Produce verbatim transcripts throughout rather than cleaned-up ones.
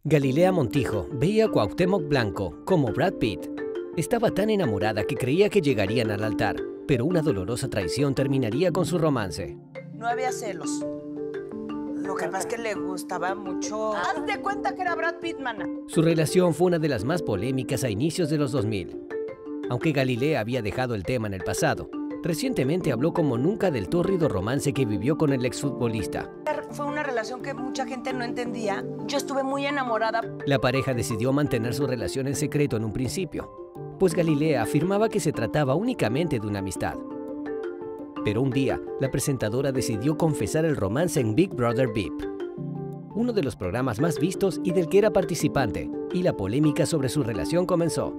Galilea Montijo veía a Cuauhtémoc Blanco como Brad Pitt. Estaba tan enamorada que creía que llegarían al altar, pero una dolorosa traición terminaría con su romance. No había celos. Lo que pasa es que le gustaba mucho... Haz de cuenta que era Brad Pitt, mana. Su relación fue una de las más polémicas a inicios de los dos mil. Aunque Galilea había dejado el tema en el pasado, recientemente habló como nunca del tórrido romance que vivió con el exfutbolista. Fue una relación que mucha gente no entendía. Yo estuve muy enamorada. La pareja decidió mantener su relación en secreto en un principio, pues Galilea afirmaba que se trataba únicamente de una amistad. Pero un día, la presentadora decidió confesar el romance en Big Brother V I P, uno de los programas más vistos y del que era participante, y la polémica sobre su relación comenzó.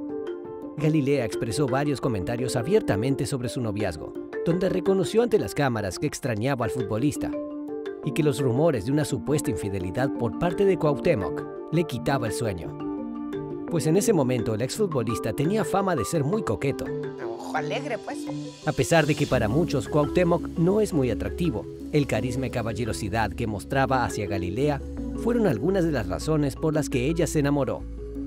Galilea expresó varios comentarios abiertamente sobre su noviazgo, donde reconoció ante las cámaras que extrañaba al futbolista y que los rumores de una supuesta infidelidad por parte de Cuauhtémoc le quitaba el sueño. Pues en ese momento el exfutbolista tenía fama de ser muy coqueto. Ojo alegre, pues. A pesar de que para muchos Cuauhtémoc no es muy atractivo, el carisma y caballerosidad que mostraba hacia Galilea fueron algunas de las razones por las que ella se enamoró.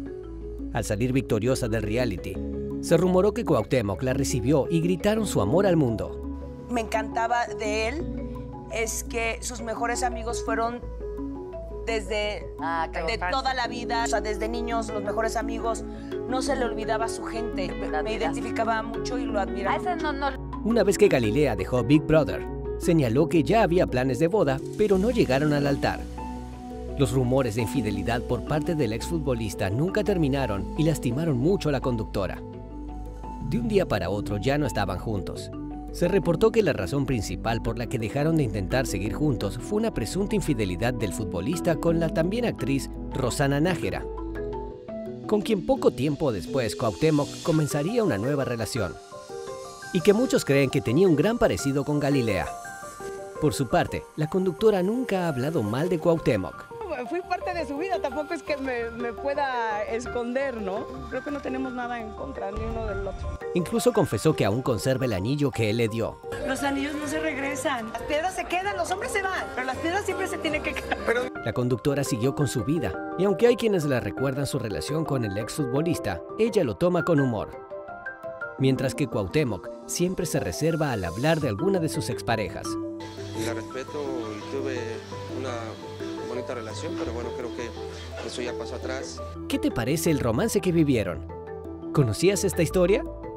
Al salir victoriosa del reality, se rumoró que Cuauhtémoc la recibió y gritaron su amor al mundo. Me encantaba de él es que sus mejores amigos fueron desde ah, de toda la vida, o sea, desde niños, los mejores amigos. No se le olvidaba a su gente. Me identificaba mucho y lo admiraba. A ese no, no. Una vez que Galilea dejó Big Brother, señaló que ya había planes de boda, pero no llegaron al altar. Los rumores de infidelidad por parte del exfutbolista nunca terminaron y lastimaron mucho a la conductora. De un día para otro ya no estaban juntos. Se reportó que la razón principal por la que dejaron de intentar seguir juntos fue una presunta infidelidad del futbolista con la también actriz Rosana Nájera, con quien poco tiempo después Cuauhtémoc comenzaría una nueva relación, y que muchos creen que tenía un gran parecido con Galilea. Por su parte, la conductora nunca ha hablado mal de Cuauhtémoc. Fui parte de su vida, tampoco es que me, me pueda esconder, ¿no? Creo que no tenemos nada en contra ni uno del otro. Incluso confesó que aún conserva el anillo que él le dio. Los anillos no se regresan. Las piedras se quedan, los hombres se van, pero las piedras siempre se tienen que quedar. Pero... La conductora siguió con su vida, y aunque hay quienes la recuerdan su relación con el exfutbolista, ella lo toma con humor. Mientras que Cuauhtémoc siempre se reserva al hablar de alguna de sus exparejas. La respeto y tuve una bonita relación, pero bueno, creo que eso ya pasó atrás. ¿Qué te parece el romance que vivieron? ¿Conocías esta historia?